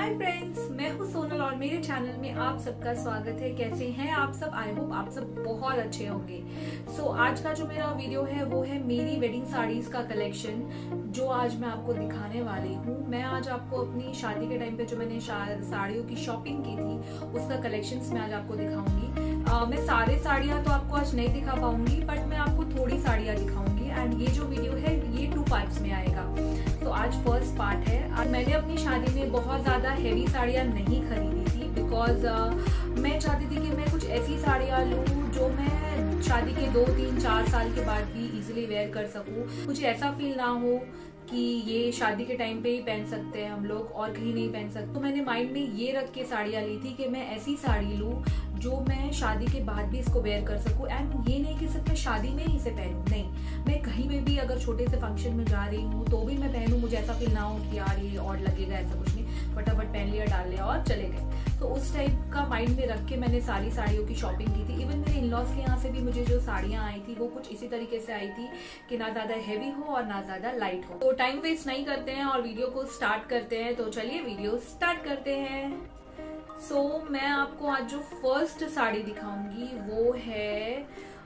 Hi friends, मैं हूँ सोनल और मेरे चैनल में आप सबका स्वागत है। कैसे हैं आप सब? आई होप आप सब बहुत अच्छे होंगे। आज का जो मेरा वीडियो है वो है मेरी वेडिंग साड़ीज का कलेक्शन, जो आज मैं आपको दिखाने वाली हूँ। मैं आज आपको अपनी शादी के टाइम पे जो मैंने साड़ियों की शॉपिंग की थी उसका कलेक्शंस मैं आज आपको दिखाऊंगी। मैं सारे साड़ियाँ तो आपको आज नहीं दिखा पाऊंगी, बट मैं आपको थोड़ी साड़ियाँ दिखाऊंगी। एंड ये जो वीडियो है ये 2 पार्ट्स में आएगा। तो आज फर्स्ट पार्ट है। आज मैंने अपनी शादी में बहुत ज्यादा हैवी साड़ियाँ नहीं खरीदी थी, बिकॉज मैं चाहती थी कि मैं कुछ ऐसी साड़ियाँ लूँ जो मैं शादी के 2, 3, 4 साल के बाद भी इजीली वेयर कर सकूँ। मुझे ऐसा फील ना हो कि ये शादी के टाइम पे ही पहन सकते हैं हम लोग और कहीं नहीं पहन सकते। तो मैंने माइंड में ये रख के साड़ियाँ ली थी कि मैं ऐसी साड़ी लूँ जो मैं शादी के बाद भी इसको वेयर कर सकूं। एंड ये नहीं कि सिर्फ मैं शादी में ही इसे पहनूं, नहीं, मैं कहीं में भी अगर छोटे से फंक्शन में जा रही हूँ तो भी मैं पहनूं। मुझे ऐसा फील ना हो कि यार ये और लगेगा, ऐसा कुछ नहीं, फटाफट पहन लिया, डाल लिया और चले गए। तो उस टाइप का माइंड में रख के मैंने सारी साड़ियों की शॉपिंग की थी। इवन मेरे इन-लॉज के यहाँ से भी मुझे जो साड़ियाँ आई थी वो कुछ इसी तरीके से आई थी कि ना ज्यादा हैवी हो और ना ज्यादा लाइट हो। तो टाइम वेस्ट नहीं करते हैं और वीडियो को स्टार्ट करते हैं। तो चलिए वीडियो स्टार्ट करते हैं। मैं आपको आज जो फर्स्ट साड़ी दिखाऊंगी वो है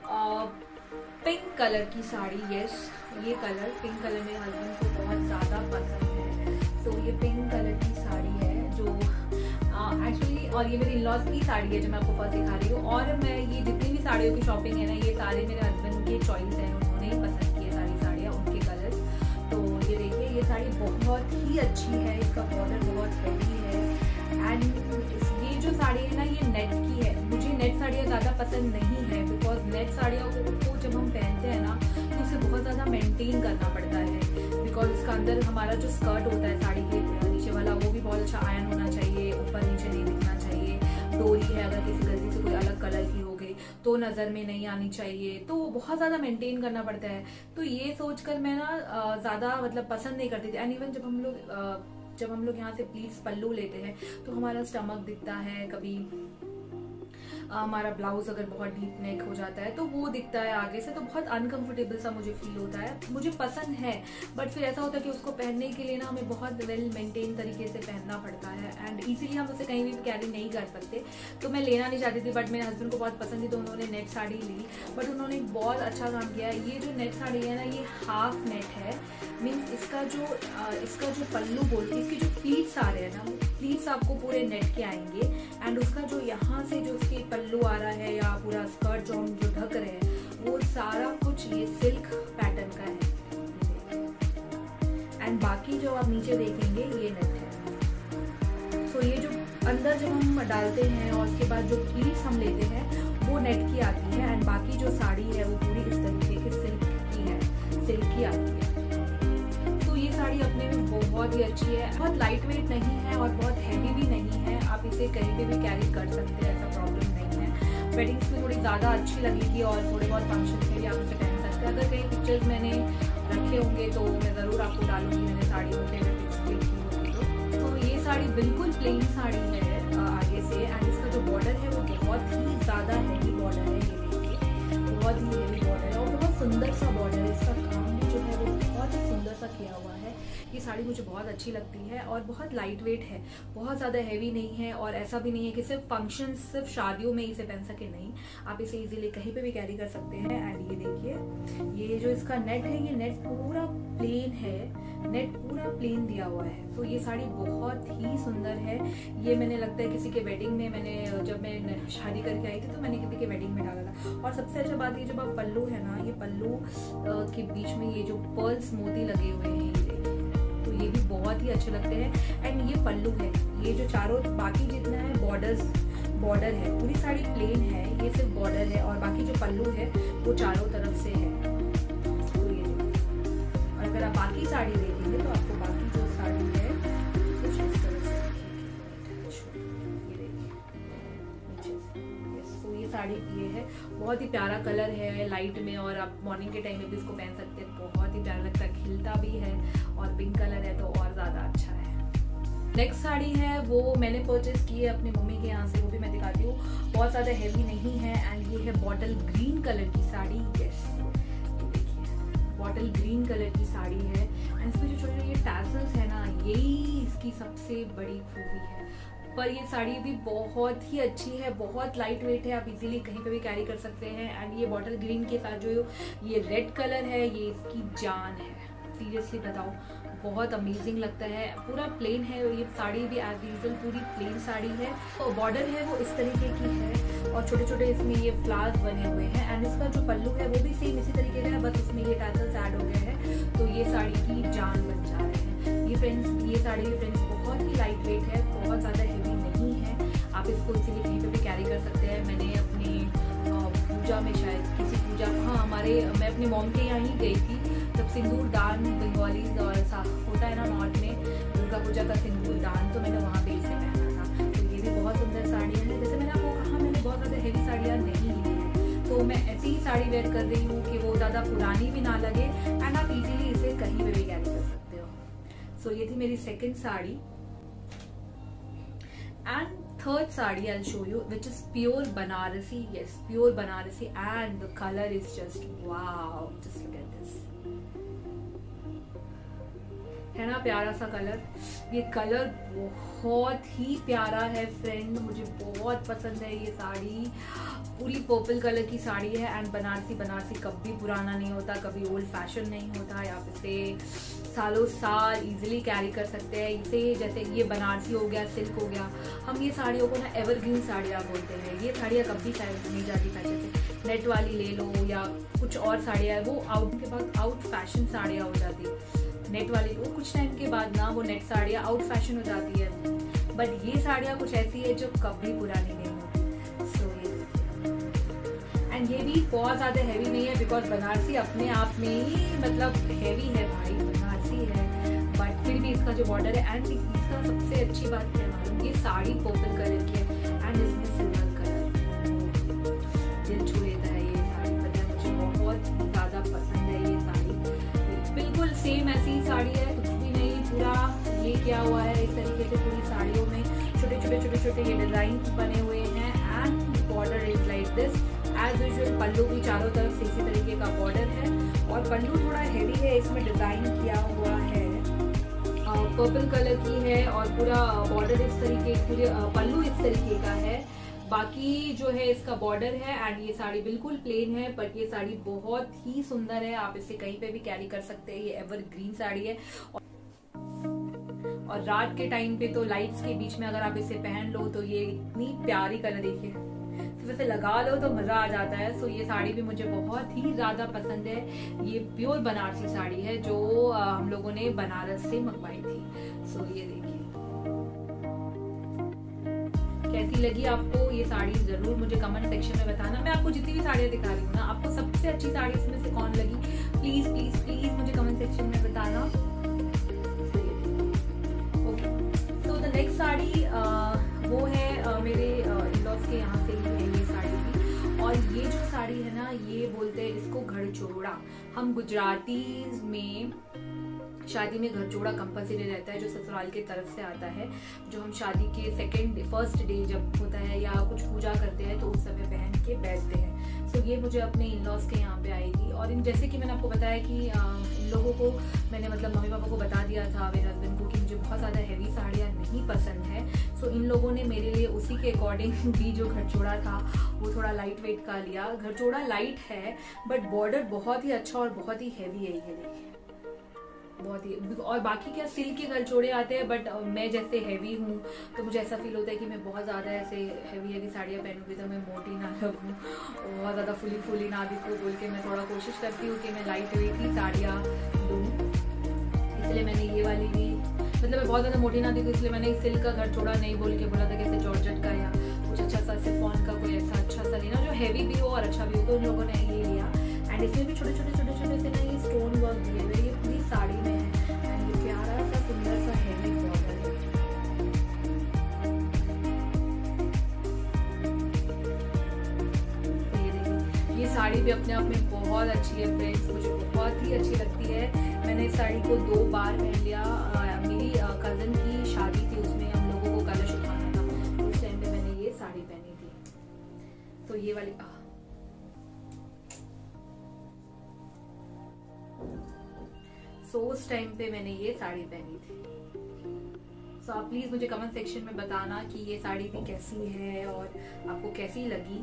पिंक कलर की साड़ी। यस, ये कलर पिंक कलर मेरे हस्बैंड को बहुत ज्यादा पसंद है। ये पिंक कलर की साड़ी है जो एक्चुअली, और ये मेरे इन-लॉज की साड़ी है जो मैं आपको फर्स्ट दिखा रही हूँ। और मैं ये जितनी भी साड़ियों की शॉपिंग है ना, ये सारे मेरे हस्बैंड के चॉइस है, उन्होंने ही पसंद किए सारी साड़ियाँ, उनके कलर्स। तो ये देखिए, ये साड़ी बहुत ही अच्छी है, इसका बॉर्डर बहुत हैवी है। एंड ये जो साड़ी है ना, ये नेट की है। मुझे नेट साड़ियाँ ज़्यादा पसंद नहीं है, बिकॉज नेट साड़ियों को जब हम पहनते हैं ना तो उसे बहुत ज़्यादा मेंटेन करना पड़ता है। बिकॉज उसका अंदर हमारा जो स्कर्ट होता है साड़ी के नीचे वाला, वो भी बहुत अच्छा आयरन होना चाहिए, ऊपर नीचे नहीं दिखना चाहिए। डोरी है अगर किसी गलती से कोई अलग कलर की हो गई तो नज़र में नहीं आनी चाहिए, तो बहुत ज़्यादा मेंटेन करना पड़ता है। तो ये सोचकर मैं ना ज़्यादा पसंद नहीं करती थी। एंड इवन जब हम लोग यहाँ से प्लीट्स पल्लू लेते हैं तो हमारा स्टमक दिखता है, कभी हमारा ब्लाउज अगर बहुत डीप नेक हो जाता है तो वो दिखता है आगे से, तो बहुत अनकंफर्टेबल सा मुझे फील होता है। मुझे पसंद है, बट फिर ऐसा होता है कि उसको पहनने के लिए ना हमें बहुत वेल मेंटेन तरीके से पहनना पड़ता है एंड इजीली हम उसे कहीं भी कैरी नहीं कर सकते। तो मैं लेना नहीं चाहती थी, बट मेरे हस्बैंड को बहुत पसंद थी तो उन्होंने नेट साड़ी ली। बट उन्होंने बहुत अच्छा काम किया। ये जो नेट साड़ी है ना, ये हाफ नेट है। मीन्स इसका जो पल्लू बोलते हैं, इसके जो प्लीट्स आ रहे हैं ना, वो प्लीट्स आपको पूरे नेट के आएंगे। एंड उसका जो यहाँ से जो उसके पल्लू आ रहा है या पूरा स्कर्ट जो हम जो ढक रहे हैं, वो सारा कुछ ये सिल्क पैटर्न का है। एंड बाकी जो आप नीचे देखेंगे ये नेट है। ये जो अंदर जब हम डालते हैं और उसके बाद जो प्लीट्स हम लेते हैं वो नेट की आती है। एंड बाकी जो साड़ी है वो पूरी इस तरीके की सिल्क की है, सिल्क की आती है। ये साड़ी अपने में बहुत ही अच्छी है, बहुत लाइट वेट नहीं है और बहुत हैवी भी नहीं है। आप इसे कहीं पे भी कैरी कर सकते हैं, ऐसा प्रॉब्लम नहीं है। वेडिंग्स में थोड़ी ज़्यादा अच्छी लगेगी और थोड़े बहुत फंक्शन में भी आप इसे पहन सकते हैं। अगर कहीं पिक्चर्स मैंने रखे होंगे तो मैं ज़रूर आपको डालूंगी, मैंने साड़ियों के पिक्स देखी होगी। तो ये साड़ी बिल्कुल प्लेन साड़ी है आगे से। एंड इसका जो बॉर्डर है वो बहुत ही ज़्यादा हैवी बॉर्डर है। ये देखिए, बहुत ही हैवी बॉर्डर है और बहुत सुंदर सा बॉर्डर है। इसका काम भी जो है वो बहुत ही सुंदर सा किया हुआ है। ये साड़ी मुझे बहुत अच्छी लगती है और बहुत लाइट वेट है, बहुत ज़्यादा हैवी नहीं है। और ऐसा भी नहीं है कि सिर्फ फंक्शन, सिर्फ शादियों में इसे पहन सके, नहीं, आप इसे इजीली कहीं पे भी कैरी कर सकते हैं। एंड ये देखिए, ये जो इसका नेट है, ये नेट पूरा प्लेन है, नेट पूरा प्लेन दिया हुआ है। तो ये साड़ी बहुत ही सुंदर है। ये मैंने लगता है किसी के वेडिंग में, जब मैं शादी करके आई थी तो मैंने किसी के वेडिंग में डाला था। और सबसे अच्छा बात ये जब आप पल्लू है ना, ये पल्लू के बीच में ये जो पर्ल्स मोती लगे हुए हैं, ये देखिए, तो ये भी बहुत ही अच्छे लगते हैं। एंड ये पल्लू है, ये जो चारों बाकी जितना है बॉर्डर है, पूरी साड़ी प्लेन है, ये सिर्फ बॉर्डर है और बाकी जो पल्लू है वो चारों तरफ से है। तो ये और अगर आप बाकी साड़ी देखेंगे तो आपको बाकी जो साड़ी है कुछ इस तरह से, ये देखिए नीचे से। तो ये साड़ी ये है, बहुत ही प्यारा कलर है, लाइट में, और आप मॉर्निंग के टाइम में भी इसको पहन सकते हैं। बहुत ही प्यारा लगता है, खिलता भी है और पिंक कलर है तो और ज्यादा अच्छा है। नेक्स्ट साड़ी है वो मैंने परचेज की है अपनी मम्मी के यहाँ से, वो भी मैं दिखाती हूँ। बहुत ज्यादा हैवी नहीं है। एंड ये है बॉटल ग्रीन कलर की साड़ी। यस, देखिए बॉटल ग्रीन कलर की साड़ी है एंड इसमें जो छोटे ये टैसल्स है ना, यही इसकी सबसे बड़ी खूबी है। पर ये साड़ी भी बहुत ही अच्छी है, बहुत लाइट वेट है, आप इजीली कहीं पे भी कैरी कर सकते हैं। एंड ये बॉटल ग्रीन के साथ जो ये रेड कलर है, ये इसकी जान है। सीरियसली बताओ, बहुत अमेजिंग लगता है। पूरा प्लेन है ये साड़ी भी, एज यूजुअल पूरी प्लेन साड़ी है। तो बॉर्डर है वो इस तरीके की है और छोटे छोटे इसमें ये फ्लावर्स बने हुए हैं। एंड इसका जो पल्लू है वो भी सेम इसी तरीके का है, बस उसमें ये टैसल्स ऐड हो गए हैं, तो ये साड़ी की जान बन जा रहे हैं। ये फ्रेंड्स, ये साड़ी फ्रेंड्स बहुत ही लाइट वेट है, बहुत ज़्यादा हेवी नहीं है, आप इसको इसीलिए कहीं पे भी कैरी कर सकते हैं। मैंने अपनी पूजा में, शायद किसी पूजा, हाँ मैं अपनी मॉम के यहाँ ही गई थी, जब सिंदूर दान बंगालीज और ऐसा होता है ना नॉर्थ में, दुर्गा पूजा का सिंदूर दान, तो मैंने वहाँ पे इसे पहना था। तो ये भी बहुत सुंदर साड़ियाँ हैं। जैसे मैंने आपको कहा, मैंने बहुत ज़्यादा हेवी साड़ियाँ नहीं ली हैं, तो मैं ऐसी ही साड़ी वेयर कर रही हूँ कि वो ज़्यादा पुरानी भी ना लगे एंड आप इजीली इसे कहीं पे भी कैरी कर सकते हो। सो ये थी मेरी second sari. And third saree I'll show you, which is pure Banarasi. Yes, pure Banarasi, and the color is just wow. Just look at this. है ना प्यारा सा कलर। ये कलर बहुत ही प्यारा है फ्रेंड, मुझे बहुत पसंद है ये साड़ी। पूरी पर्पल कलर की साड़ी है एंड बनारसी कभी पुराना नहीं होता, कभी ओल्ड फैशन नहीं होता। आप इसे सालों साल इजीली कैरी कर सकते हैं। इसे जैसे ये बनारसी हो गया, सिल्क हो गया, हम ये साड़ियों को ना एवरग्रीन साड़ियाँ बोलते हैं। ये साड़ियाँ कभी नहीं जाती फैशन से। नेट वाली ले लो या कुछ और साड़ियाँ, वो आउट के बाद आउट फैशन साड़ियाँ हो जाती। नेट वाली वो कुछ टाइम के बाद ना वो नेट साड़ियाँ आउट फैशन हो जाती है, बट ये साड़ियाँ कुछ ऐसी है जो कभी पुरानी नहीं होती। सो ये एंड ये भी बहुत ज़्यादा हैवी नहीं है, बिकॉज बनारसी अपने आप में ही मतलब हैवी है भाई, बनारसी है, बट फिर भी इसका जो बॉर्डर है एंड इसका सबसे अच्छी बात क्या मालूम, ये साड़ी पर्पल कलर की है एंड इसमें सिल्वर कलर, दिल छू लेता है ये साड़ी। पता है मुझे बहुत ज़्यादा पसंद है ये साड़ी। बिल्कुल सेम ऐसी ही साड़ी है, कुछ भी नहीं, पूरा ये क्या हुआ है इस तरीके से पूरी साड़ियों में छोटे ये डिजाइन बने हुए हैं and border is like this as usual. पल्लू भी चारों तरफ से इसी तरीके का बॉर्डर है और पल्लू थोड़ा हेवी है, इसमें डिजाइन किया हुआ है, पर्पल कलर की है और पूरा बॉर्डर इस तरीके, पूरे पल्लू इस तरीके का है। बाकी जो है इसका बॉर्डर है एंड ये साड़ी बिल्कुल प्लेन है, बट ये साड़ी बहुत ही सुंदर है, आप इसे कहीं पे भी कैरी कर सकते हैं। ये एवरग्रीन साड़ी है और रात के टाइम पे तो लाइट्स के बीच में अगर आप इसे पहन लो तो ये इतनी प्यारी कलर, देखिए तो वैसे लगा लो तो मजा आ जाता है। सो ये साड़ी भी मुझे बहुत ही ज्यादा पसंद है। ये प्योर बनारसी साड़ी है जो हम लोगों ने बनारस से मंगवाई थी। सो ये देखिए कैसी लगी आपको ये साड़ी, जरूर मुझे कमेंट सेक्शन में बताना। मैं आपको जितनी भी साड़ियाँ दिखा रही हूँ ना, आपको सबसे अच्छी साड़ी इसमें से कौन लगी, प्लीज प्लीज प्लीज मुझे कमेंट सेक्शन में बताना। ओके, तो द नेक्स्ट साड़ी वो है मेरे इन-लॉज के यहाँ से ही है ये साड़ी भी। और ये जो साड़ी है ना, ये बोलते हैं इसको घरचोड़ा। हम गुजराती में शादी में घरचोड़ा कंपलसरी रहता है, जो ससुराल की तरफ से आता है, जो हम शादी के फर्स्ट डे जब होता है या कुछ पूजा करते हैं तो उस समय पहन के बैठते हैं। सो ये मुझे अपने इन-लॉज के यहाँ पे आई थी। और जैसे कि मैंने आपको बताया कि इन लोगों को मैंने मतलब मम्मी पापा को बता दिया था, मेरे हस्बैंड को, कि मुझे बहुत ज़्यादा हैवी साड़ियाँ नहीं पसंद है। सो इन लोगों ने मेरे लिए उसी के अकॉर्डिंग भी जो घरचोड़ा था वो थोड़ा लाइट वेट का लिया। घरचोड़ा लाइट है बट बॉर्डर बहुत ही अच्छा और बहुत ही हैवी है, ये देखिए बहुत ही। और बाकी क्या सिल्क के घरचोड़े आते हैं, बट मैं जैसे हैवी हूँ तो मुझे ऐसा फील होता है कि मैं बहुत ज़्यादा ऐसे हैवी साड़ियाँ पहनूंगी तो मैं मोटी ना लगूँ, बहुत ज़्यादा फुली ना दिखूँ बोल के मैं थोड़ा कोशिश करती हूँ कि मैं लाइट वेट ही साड़ियाँ लूँ। इसलिए मैंने ये वाली ली, मतलब मैं बहुत ज़्यादा मोटी ना दिखूँ, इसलिए मैंने सिल्क का घरचोड़ा नहीं बोल के बोला था, कैसे जॉर्जेट का या कुछ अच्छा सा शिफॉन का कोई ऐसा अच्छा सा लेना जो हैवी भी हो और अच्छा भी हो। तो उन लोगों ने ये लिया एंड इसमें भी छोटे छोटे से ना ये स्टोन वर्क दिए हुए, ये पूरी साड़ी में है एंड ये प्यारा सा सुंदर सा हैवी बॉर्डर है। ये देखिए, ये साड़ी भी अपने आप में बहुत अच्छी है फ्रेंड्स, मुझे बहुत ही अच्छी लगती है। मैंने इस साड़ी को 2 बार पहन लिया। मेरी कजन की शादी थी, उसमें हम लोगों को कलश उठाना था, उस टाइम पे मैंने ये साड़ी पहनी थी। तो ये वाली सो उस टाइम पे मैंने ये साड़ी पहनी थी। सो आप प्लीज मुझे कमेंट सेक्शन में बताना कि ये साड़ी भी कैसी है और आपको कैसी लगी।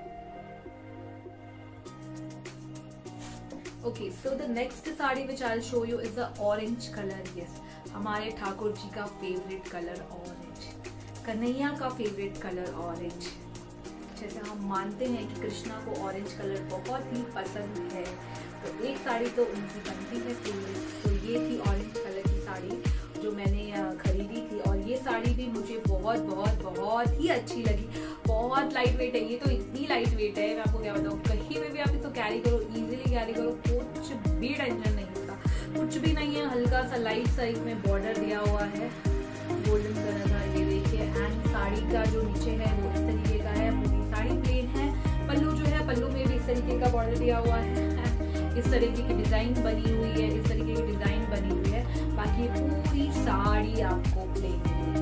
Okay, so the next sari which I will show you is the orange colour. Yes, हमारे ठाकुर जी का फेवरेट कलर ऑरेंज, कन्हैया का फेवरेट कलर ऑरेंज। जैसे हम मानते हैं कि कृष्णा को ऑरेंज कलर बहुत ही पसंद है, तो एक साड़ी तो उनकी बनती है फेवरेट। तो ये थी ऑरेंज कलर की साड़ी जो मैंने खरीदी थी, और ये साड़ी भी मुझे बहुत बहुत बहुत ही अच्छी लगी। बहुत लाइट वेट है, ये तो इतनी लाइट वेट है, मैं आपको क्या बताऊँ। कहीं में भी आप इसको कैरी करो, इजीली कैरी करो, कुछ भी टेंशन नहीं होता, कुछ भी नहीं है। हल्का सा लाइट सा इसमें बॉर्डर दिया हुआ है गोल्डन कलर का, ये देखिए। एंड साड़ी का जो नीचे है वो इस तरीके का है, पूरी साड़ी प्लेन है। पल्लू जो है, पल्लू में भी इस तरीके का बॉर्डर दिया हुआ है, इस तरीके की डिजाइन बनी हुई है, इस तरीके की डिजाइन बनी हुई है। बाकी पूरी साड़ी आपको प्लेन है।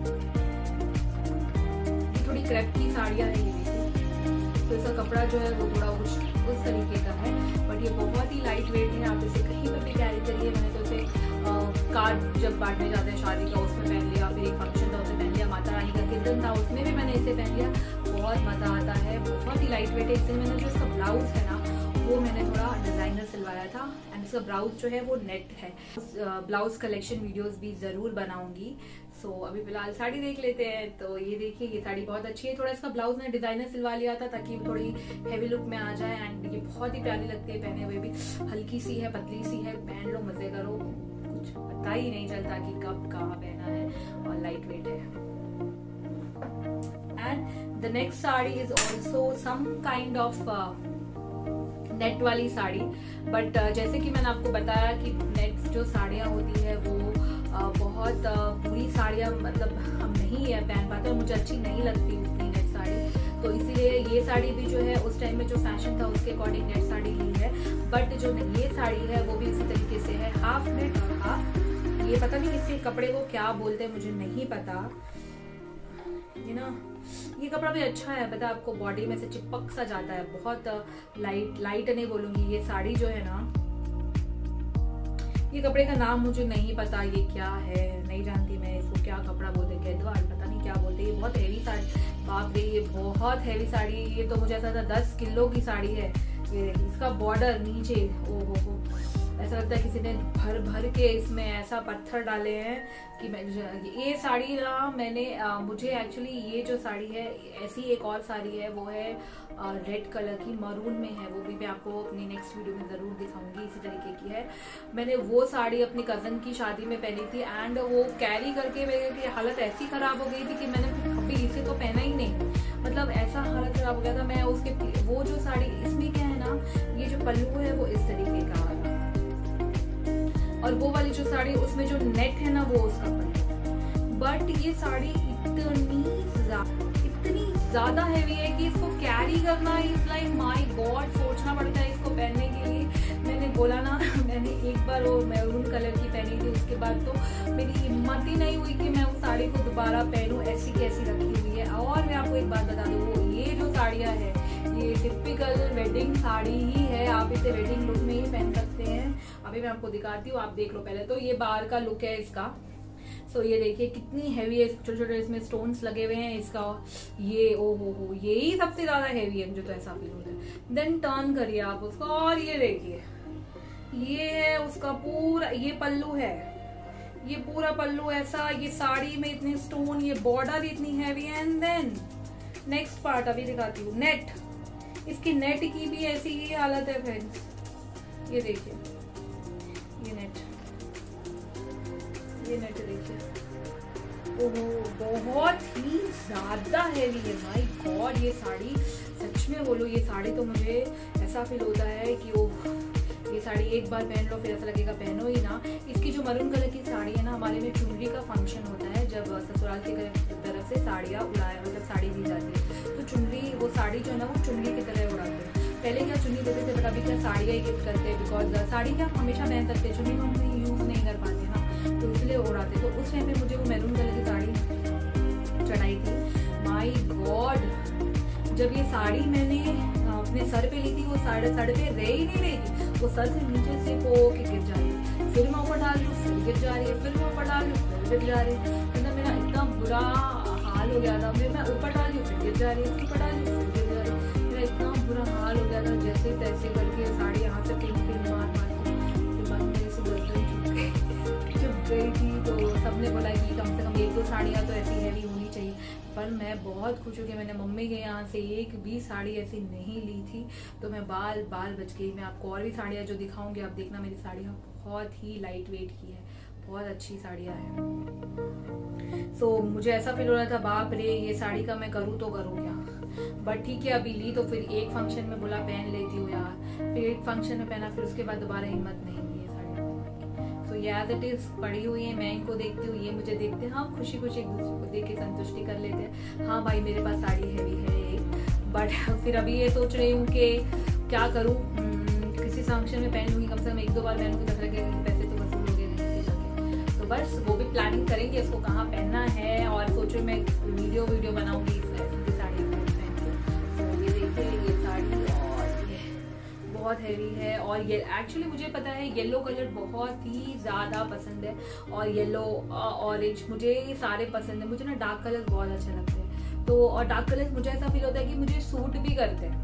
ये थोड़ी क्रैप की साड़ियाँ है, ये देखिए। तो इसका कपड़ा जो है वो थोड़ा उस तरीके का है, बट ये बहुत ही लाइट वेट है। आप इसे कहीं पर भी कैरी करिए। मैंने तो इसे कार्ड जब बांटने जाते हैं शादी का, उसमें पहन लिया, फिर एक फंक्शन था उसमें पहन लिया, माता रानी का कीर्तन था उसमें भी मैंने इसे पहन लिया। बहुत मजा आता है, बहुत ही लाइट वेट है। इससे मैंने जो इसका ब्लाउज है ना, वो मैंने थोड़ा डिजाइनर सिलवाया था, एंड इसका ब्लाउज जो है वो नेट है। ब्लाउज कलेक्शन वीडियोस भी जरूर बनाऊंगी। सो अभी फिलहाल साड़ी देख लेते हैं। तो ये देखिए, ये साड़ी बहुत अच्छी है। थोड़ा इसका ब्लाउज मैंने डिजाइनर सिलवा लिया था ताकि थोड़ी हैवी लुक में आ जाए, एंड ये बहुत ही प्यारी लगती है पहने हुए भी। हल्की सी है, पतली सी है, पहन लो, मजे करो, कुछ पता ही नहीं चलता कि कब कहाँ पहना है, और लाइट वेट है। And the next sari is also some kind of net वाली साड़ी, बट जैसे कि मैंने आपको बताया कि नेट जो साड़ियाँ होती है वो बहुत पूरी साड़ियाँ मतलब हम नहीं पहन पाते, और मुझे अच्छी नहीं लगती उतनी नेट साड़ी। तो इसीलिए ये साड़ी भी जो है उस टाइम में जो फैशन था उसके अकॉर्डिंग नेट साड़ी ली है। बट जो ये साड़ी है वो भी इसी तरीके से है, हाफ नेट और हाफ, ये पता नहीं इसके कपड़े को क्या बोलते हैं, मुझे नहीं पता। ये ना, ये कपड़ा भी अच्छा है, पता आपको, बॉडी में से चिपक सा जाता है, बहुत लाइट नहीं बोलूंगी। ये साड़ी जो है ना, ये कपड़े का नाम मुझे नहीं पता, ये क्या है नहीं जानती मैं, इसको क्या कपड़ा बोलते हैं, गद्वाल पता नहीं क्या बोलते। ये बहुत हैवी साड़ी, बाप रे, ये बहुत हैवी साड़ी है। ये तो मुझे ऐसा था 10 किलो की साड़ी है। ये इसका बॉर्डर नीचे, ओ हो, ऐसा लगता है किसी ने भर भर के इसमें ऐसा पत्थर डाले हैं कि मैं, ये साड़ी ना मैंने मुझे एक्चुअली ये जो साड़ी है, ऐसी एक और साड़ी है, वो है रेड कलर की, मरून में है, वो भी मैं आपको अपनी नेक्स्ट वीडियो में जरूर दिखाऊंगी। इसी तरीके की है। मैंने वो साड़ी अपनी कजन की शादी में पहनी थी, एंड वो कैरी करके मेरी हालत ऐसी खराब हो गई थी कि मैंने कभी इसे तो पहना ही नहीं, मतलब ऐसा हालत खराब हो गया था। मैं उसके, वो जो साड़ी, इसमें क्या है ना, ये जो पल्लू है वो इस तरीके का है, और वो वाली जो साड़ी उसमें जो नेट है ना वो उसका पल्लू। बट ये साड़ी इतनी ज्यादा हैवी है कि इसको कैरी करना इज लाइक माय गॉड, सोचना पड़ता है इसको पहनने के लिए। मैंने बोला ना, मैंने एक बार वो मैरून कलर की पहनी थी, उसके बाद तो मेरी हिम्मत ही नहीं हुई कि मैं उस साड़ी को दोबारा पहनूं, ऐसी कैसी रखी हुई है। और मैं आपको एक बात बता दूं, ये जो साड़ियाँ है ये टिपिकल वेडिंग साड़ी ही है, आप इसे वेडिंग लुक में ही पहन सकते हैं। अभी मैं आपको दिखाती हूँ, आप देख लो पहले। तो ये बाहर का लुक है इसका। सो ये देखिए कितनी हैवी है, छोटे छोटे इसमें स्टोन्स लगे हुए हैं इसका। ये ओ हो, यही सबसे ज्यादा हैवी है, मुझे तो ऐसा फील होता है। देन टर्न करिए आप उसको, और ये देखिए, ये है उसका पूरा, ये पल्लू है, ये पूरा पल्लू ऐसा, ये साड़ी में इतने स्टोन, ये बॉर्डर इतनी हैवी है। एंड देन नेक्स्ट पार्ट अभी दिखाती हूँ, नेट। इसकी नेट की भी ऐसी ही हालत है फ्रेंड्स, ये देखिए, ये नेट देखिए, ओहो, बहुत ही ज्यादा हैवी है, माय गॉड। ये साड़ी सच में बोलो, ये साड़ी तो मुझे ऐसा फील होता है कि वो, ये साड़ी एक बार पहन लो फिर ऐसा लगेगा पहनो ही ना। इसकी जो मरून कलर की साड़ी है ना, हमारे में चुनरी का फंक्शन होता है, जब ससुराल की तरफ से साड़ियाँ उड़ाया, मतलब साड़ी दी जाती है, तो चुनरी, वो साड़ी जो है ना वो चुनरी की तरह उड़ाते हैं। पहले क्या चुन्नी देते थे, बट अभी क्या साड़ियाँ ही गिफ्ट करते हैं, बिकॉज साड़ी क्या हमेशा पहन सकते हैं, चुन्नी हम यूज नहीं कर पाते ना, तो इसलिए उड़ाते। तो उस टाइम पे मुझे वो मैरून कलर की साड़ी चढ़ाई थी, माय गॉड। जब ये साड़ी मैंने अपने सर पे ली थी, वो साड़े पे रह ही नहीं रही थी, वो सर से नीचे से पो के गिर जाती। फिर मैं ऊपर डाल रही हूँ, फिर गिर जा रही है, फिर मैं ऊपर डाल रही हूँ, फिर गिर जा रही है। मतलब मेरा इतना बुरा हाल हो गया था। फिर मैं ऊपर डाल रही हूँ, फिर गिर जा रही है, ऊपर डाल रही हूँ, फिर गिर जा रही है। मेरा इतना बुरा हाल हो गया था, जैसे तैसे करके साड़ी यहाँ से पिन पिन मार मार के बाद मेरी से गर्दन चुप गई थी। तो सबने बोला कि कम से कम 1-2 साड़ियाँ तो ऐसी हैवी होनी चाहिए। पर मैं बहुत खुश हूँ कि मैंने मम्मी के यहाँ से एक भी साड़ी ऐसी नहीं ली थी। तो मैं बाल बच गई। मैं आपको और भी साड़ियाँ जो दिखाऊंगी, आप देखना मेरी साड़ियाँ बहुत ही लाइट वेट की है, बहुत अच्छी साड़ियाँ हैं। सो मुझे ऐसा फील हो रहा था, बाप रे ये साड़ी का मैं करूँ तो करूँ क्या। बट ठीक है, अभी ली तो फिर एक फंक्शन में बोला पहन लेती हूँ यार। फिर एक फंक्शन में पहना, फिर उसके बाद दोबारा हिम्मत नहीं हुई है साड़ी। सो ये एज इट इज पड़ी हुई है। मैं इनको देखती हूँ, ये मुझे देखते हैं। हाँ, खुशी खुशी एक दूसरे को देख के संतुष्टि कर लेते हैं। हाँ भाई, मेरे पास साड़ी हैवी है। बट फिर अभी ये सोच रही हूँ कि क्या करूँ, किसी फंक्शन में पहन लूँगी, कम से कम 1-2 बार पहनूँगी, तब लगेगा पैसे तो वसूल हो गए जाके। तो बस वो भी प्लानिंग करेंगे इसको कहाँ पहनना है। और सोचो मैं वीडियो बनाऊंगी इस साड़ी को पहन के। तो ये देखिए, ये साड़ी और ये बहुत हैवी है। और ये एक्चुअली मुझे पता है येलो कलर बहुत ही ज़्यादा पसंद है, और येलो ऑरेंज मुझे सारे पसंद है। मुझे ना डार्क कलर बहुत अच्छे लगते हैं। तो और डार्क कलर मुझे ऐसा फील होता है कि मुझे सूट भी करते हैं।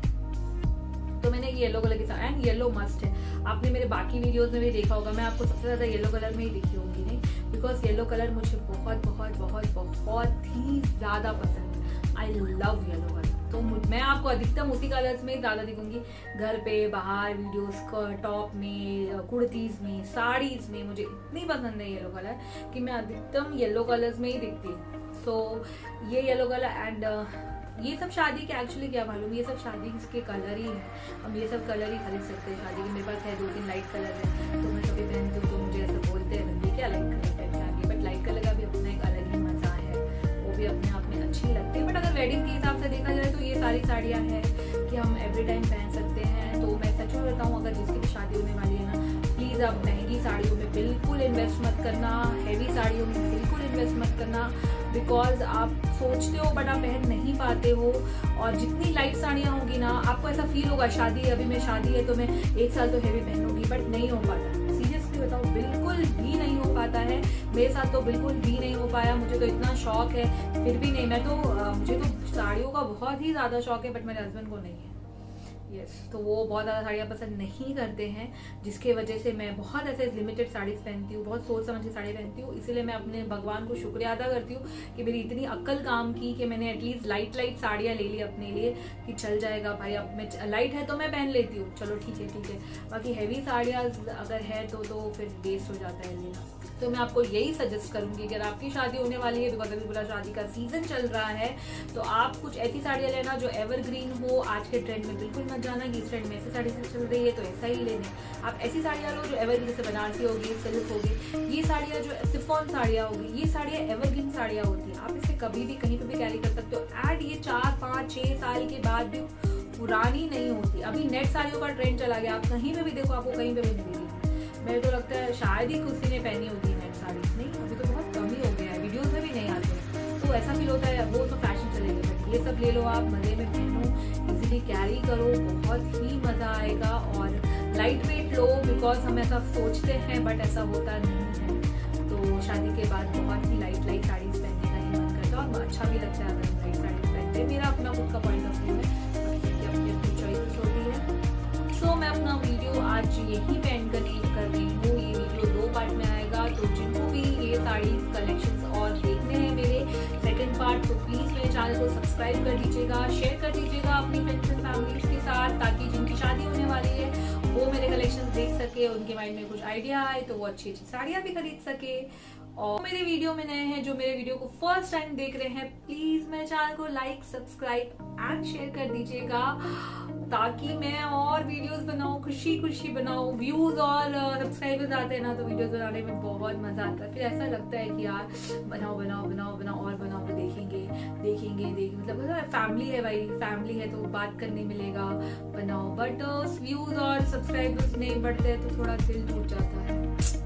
तो मैंने येलो कलर के साथ, एंड येलो मस्ट है। आपने मेरे बाकी वीडियोस में भी देखा होगा, मैं आपको सबसे ज़्यादा येलो कलर में ही दिखी होगी नहीं, बिकॉज येलो कलर मुझे बहुत बहुत बहुत बहुत ही ज़्यादा पसंद है। I love yellow colour. तो मैं आपको अधिकतम उसी कलर्स में ज़्यादा दिखूंगी, घर पे, बाहर, वीडियोस, टॉप में, कुर्तीज़ में, साड़ीज़ में। मुझे इतनी पसंद है येलो कलर कि मैं अधिकतम येलो कलर्स में ही दिखती हूँ। सो ये येलो कलर एंड ये सब शादी के एक्चुअली क्या मालूम, ये सब शादी के कलर ही है। हम ये सब कलर ही खरीद सकते हैं शादी के। मेरे पास है 2-3 लाइट कलर है, तो मैं कभी पहनती हूँ तो मुझे ऐसा बोलते हैं बंदी क्या लाइट कलर पहन के आ गई। बट लाइट कलर का भी अपना एक अलग ही मजा है, वो भी अपने आप में अच्छी लगती है। बट अगर वेडिंग के हिसाब से देखा जाए तो ये सारी साड़ियाँ हैं कि हम एवरी टाइम पहन सकते हैं। तो मैं सच में बताऊँ, अगर जिसकी भी शादी होने वाली है ना, प्लीज़ आप महंगी साड़ियों में बिल्कुल इन्वेस्ट मत करना, हैवी साड़ियों में बिल्कुल इन्वेस्ट मत करना। बिकॉज आप सोचते हो बट आप पहन नहीं पाते हो। और जितनी लाइट साड़ियाँ होगी ना, आपको ऐसा फील होगा शादी है, अभी मैं शादी है तो मैं 1 साल तो हैवी पहनूंगी, बट नहीं हो पाता। सीरियसली बताओ, बिल्कुल भी नहीं हो पाता है। मेरे साथ तो बिल्कुल भी नहीं हो पाया। मुझे तो इतना शौक है, फिर भी नहीं। मुझे तो साड़ियों का बहुत ही ज़्यादा शौक है, बट मेरे हस्बैंड को नहीं है। यस, तो वो बहुत ज़्यादा साड़ियाँ पसंद नहीं करते हैं, जिसके वजह से मैं बहुत ऐसे लिमिटेड साड़ीज पहनती हूँ, बहुत सोच समझ के साड़ी पहनती हूँ। इसीलिए मैं अपने भगवान को शुक्रिया अदा करती हूँ कि मेरी इतनी अक्ल काम की कि मैंने एटलीस्ट लाइट साड़ियाँ ले ली अपने लिए, कि चल जाएगा भाई, अब मैं लाइट है तो मैं पहन लेती हूँ, चलो ठीक है। बाकी हैवी साड़ियाँ अगर है तो फिर वेस्ट हो जाता है लेना। तो मैं आपको यही सजेस्ट करूंगी, अगर आपकी शादी होने वाली है, बिकॉज अभी पूरा शादी का सीजन चल रहा है, तो आप कुछ ऐसी साड़ियाँ लेना जो एवरग्रीन हो। आज के ट्रेंड में बिल्कुल मत जाना कि इस ट्रेंड में ऐसी साड़ी चल रही है तो ऐसा ही लेने। आप ऐसी साड़ियाँ लो जो एवरग्रीन, जैसे बनारसी होगी, सिल्क होगी, ये साड़ियाँ जो शिफॉन साड़ियाँ होगी, ये साड़ियाँ एवरग्रीन साड़ियाँ होती है। आप इसे कभी भी कहीं पर भी कैरी कर सकते हो। एंड ये 4, 5, 6 साल के बाद भी पुरानी नहीं होती। अभी नेट साड़ियों का ट्रेंड चला गया, आप कहीं पे भी देखो, आपको कहीं पे भी मिलेगी। मेरे तो लगता है शायद ही किसी ने पहनी होगी नेट साड़ी, नहीं, अभी तो बहुत कम ही हो गया है, वीडियोस में भी नहीं आते। तो ऐसा फील होता है, वो तो फैशन चलेगा। बट ये सब ले लो आप, मजे में पहनो, इजीली कैरी करो, बहुत ही मजा आएगा। और लाइट वेट लो, बिकॉज हम ऐसा सोचते हैं बट ऐसा होता नहीं है। तो शादी के बाद बहुत ही लाइट साड़ीज पहनने का ही मन करता है, और अच्छा भी लगता है अगर हम लाइट साड़ीज पहनते हैं। मेरा अपना खुद का पॉइंट ऑफ व्यू है, अपनी चॉइस होती है। सो मैं अपना वीडियो आज यही पहन कर रही हूँ। ये वीडियो 2 पार्ट में आएगा, तो जिनको भी ये साड़ी कलेक्शंस और देखने हैं मेरे सेकंड पार्ट, तो प्लीज मेरे चैनल को सब्सक्राइब कर दीजिएगा, शेयर कर दीजिएगा अपनी फ्रेंड्स एंड फैमिलीज के साथ, ताकि जिनकी शादी होने वाली है वो मेरे कलेक्शंस देख सके, उनके माइंड में कुछ आइडिया आए तो वो अच्छी साड़ियाँ भी खरीद सके। और मेरे वीडियो में नए हैं, जो मेरे वीडियो को फर्स्ट टाइम देख रहे हैं, प्लीज मेरे चैनल को लाइक, सब्सक्राइब एंड शेयर कर दीजिएगा, ताकि मैं और वीडियोस बनाऊं, खुशी बनाऊं। व्यूज और सब्सक्राइबर्स आते हैं ना, तो वीडियोस बनाने में बहुत मजा आता है। फिर ऐसा लगता है कि यार बनाओ और बनाओ, तो देखेंगे मतलब फैमिली है भाई, फैमिली है तो बात करने मिलेगा, बनाओ। बट व्यूज और सब्सक्राइबर्स नहीं बढ़ते हैं तो थोड़ा दिल टूट जाता है।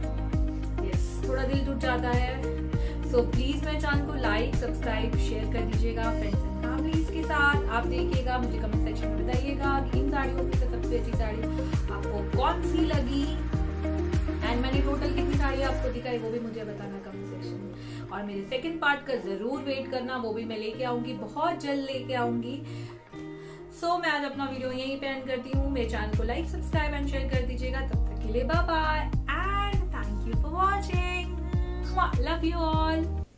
थोड़ा दिल टूट जाता है। सो प्लीज मेरे चैनल को लाइक, सब्सक्राइब, शेयर कर दीजिएगा फ्रेंड्स एंड फैमिलीज के साथ। आप देखिएगा, मुझे कमेंट सेक्शन में बताइएगा कि इन साड़ियों की सबसे अच्छी साड़ी आपको कौन सी लगी। एंड मैंने टोटल कितनी साड़ी आपको दिखाई वो भी मुझे बताना कमेंट सेक्शन में। और मेरे सेकंड पार्ट का जरूर वेट करना, वो भी मैं लेके आऊंगी, बहुत जल्द लेके आऊंगी। सो मैं आज अपना वीडियो यहीं पे एंड करती हूँ। मेरे चैनल को लाइक, सब्सक्राइब एंड शेयर कर दीजिएगा। तब तक के लिए bye bye and thank you for watching. Love you all.